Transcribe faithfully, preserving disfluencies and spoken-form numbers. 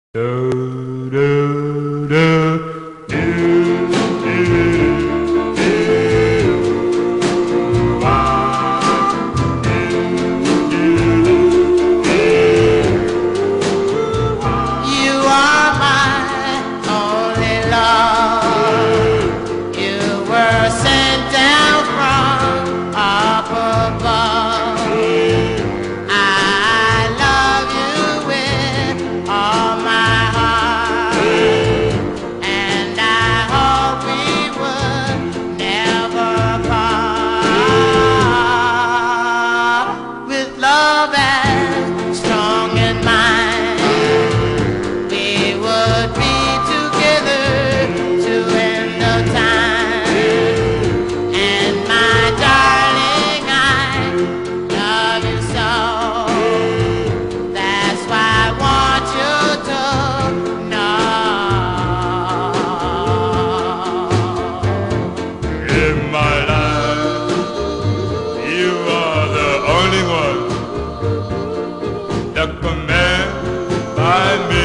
Do, do, do, do, do, do, ah, do, do, do, ah. You are my only love. You were sent down from up above. I love you with all my heart, and I hope we would never part. With love as strong as mine, we would be together to end the time. And my darling, I love you so. That's why I want you to know. In my life, you are the only one that can make by me.